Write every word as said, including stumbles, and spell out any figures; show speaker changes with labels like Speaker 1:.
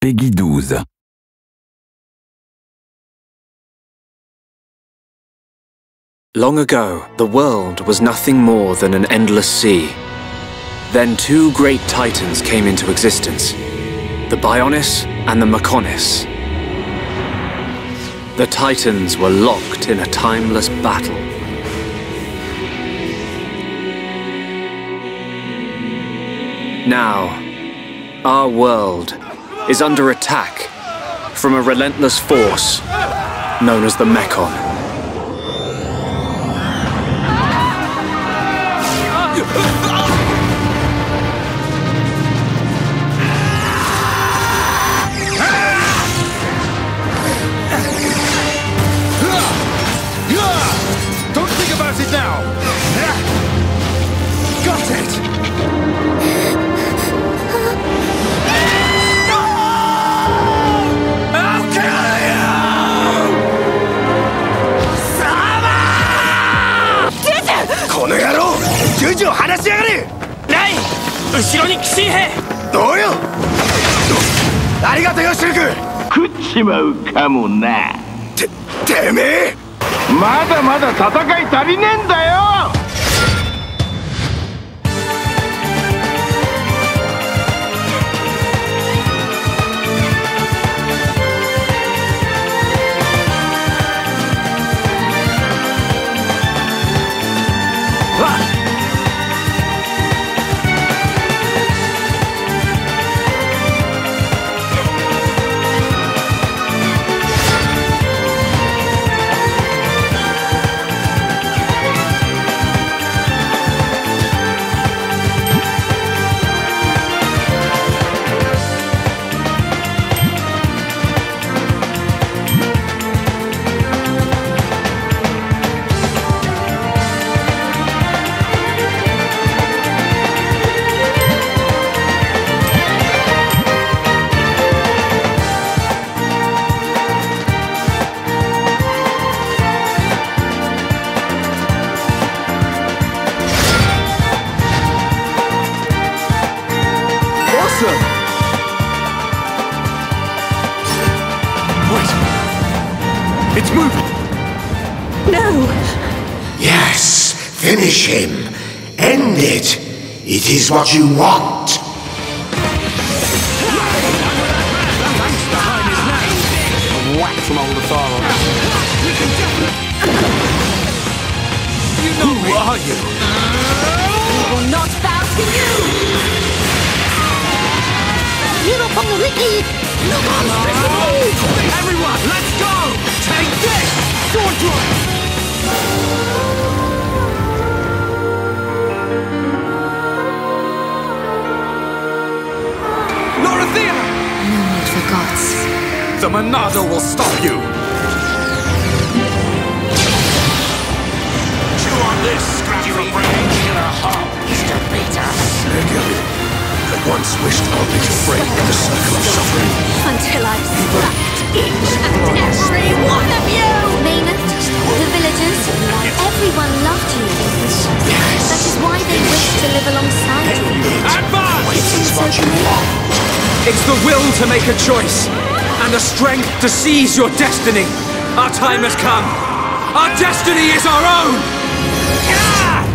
Speaker 1: Peggy douze.
Speaker 2: Long ago, the world was nothing more than an endless sea. Then two great titans came into existence, the Bionis and the Mechonis. The titans were locked in a timeless battle. Now, our world is under attack from a relentless force known as the Mechon.
Speaker 3: Don't think about it now! Got it! I'll kill you! Sama! この野郎！ジュジュを離しやがれ！ない！後ろに奇襲兵！どうよ！ありがとうよ、シルク！
Speaker 4: 食っちまうかもな。
Speaker 3: て、てめえ！
Speaker 4: まだまだ戦い足りねえんだよ。
Speaker 3: It's moving!
Speaker 5: No!
Speaker 6: Yes, finish him. End it. It is what you want.
Speaker 3: A whack from old Atharon. You know Who me. Are you?
Speaker 5: We will not bow to you!
Speaker 3: Everyone, let's go! Take this! Sword drive! Norathea!
Speaker 5: No need for gods.
Speaker 3: The Monado will stop you! Chew on this, scratchy brain!
Speaker 6: Mister Peters.
Speaker 3: Negative. I once wished only to break the circle of suffering.
Speaker 5: Until I've slapped each and every one of you! Maynard, the villagers, everyone loved you.
Speaker 6: Yes.
Speaker 5: That is why they wished to live alongside you.
Speaker 3: Advance!
Speaker 6: It is what you want.
Speaker 2: It's the will to make a choice, and the strength to seize your destiny. Our time has come. Our destiny is our own!
Speaker 3: Yeah!